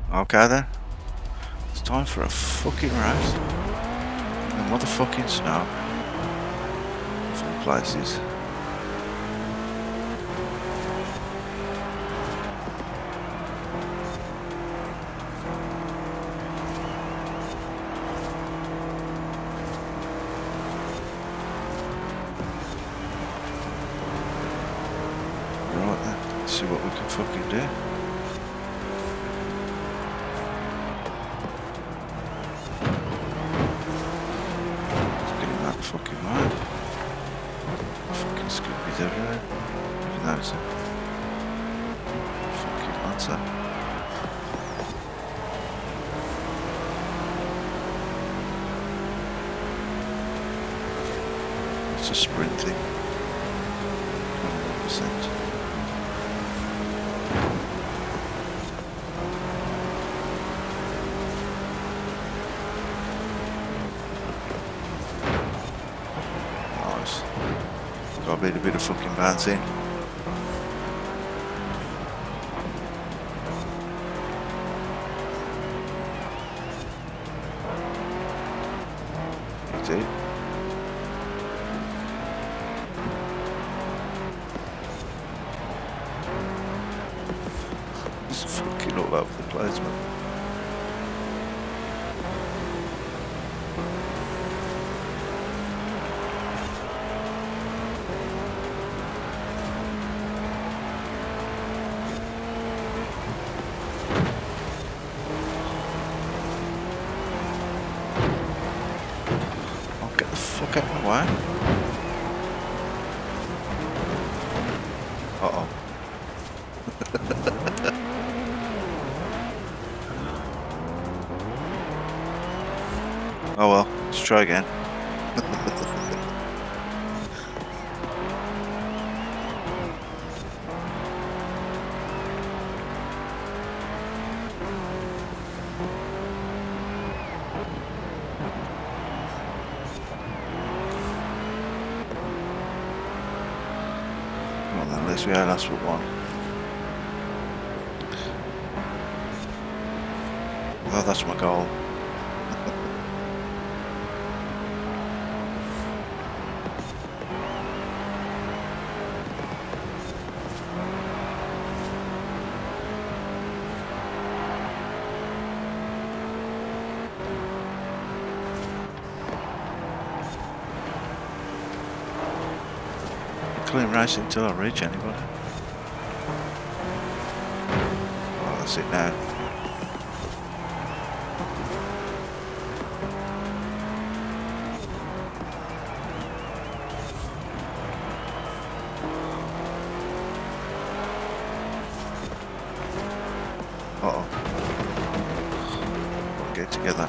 Okay then. It's time for a fucking race. In the motherfucking snow. Of all places. Right then, let's see what we can fucking do. Fucking right. Fucking Scooby's everywhere. Even though it's a fucking Lancer. It's a sprint thing. 21%. Got a bit of fucking bouncing. You do. It's fucking all over the place, man. Fuck out of my way. Uh-oh. Oh well, let's try again. At least we had us with one. Well, that's my goal. Clean racing until I reach anybody. Oh, that's it now. Uh-oh. Get together.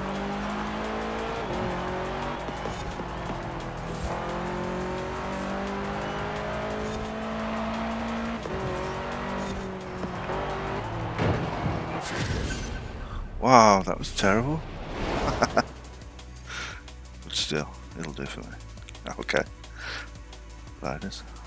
Wow, that was terrible. But still, it'll do for me. Okay. Riders.